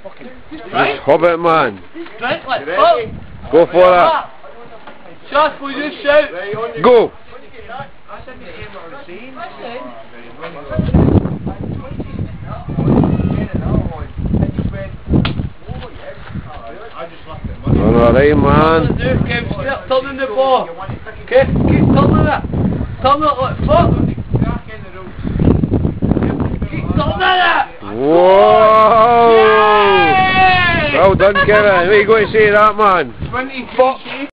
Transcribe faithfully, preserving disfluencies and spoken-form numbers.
Right? Hobbit man. Right, like, oh! Go for that. Just will you shout? Go! Alright, man. Keep turning the ball. Keep, keep turning it. Turn it like fuck. Keep turning it. Whoa! Yay! Well done, Kevin. What are you going to say to that, man? twenty-four